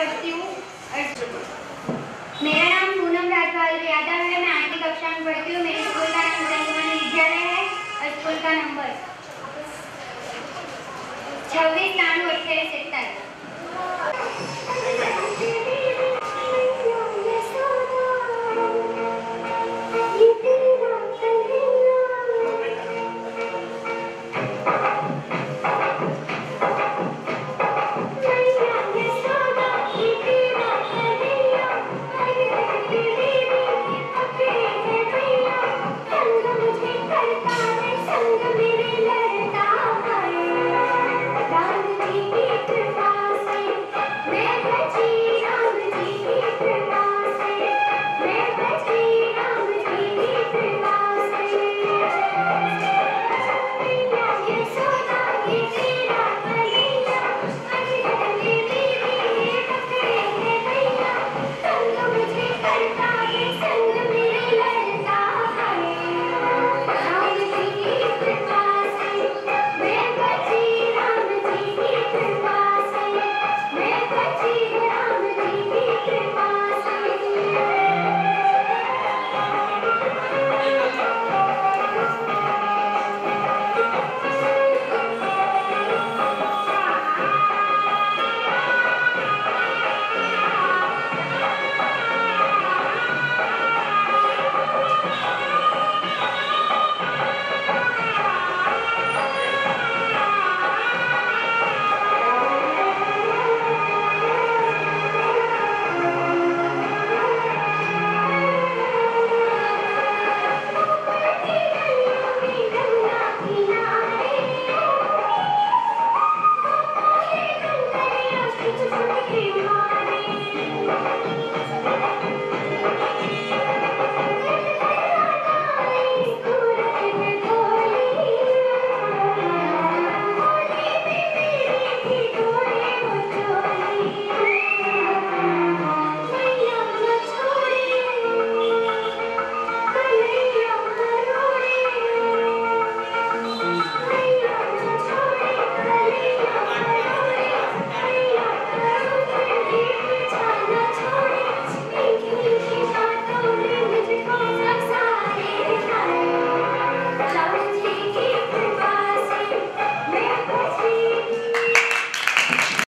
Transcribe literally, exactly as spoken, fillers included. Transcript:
पढ़ती हूँ। मेरा नाम पूनम राजपाल यादव है। मैं आठवीं कक्षा में पढ़ती हूँ। मेरे स्कूल का नाम संजीवनी विद्यालय है और स्कूल का नंबर छब्बीस नानू अट्ठाईस सत्तर। You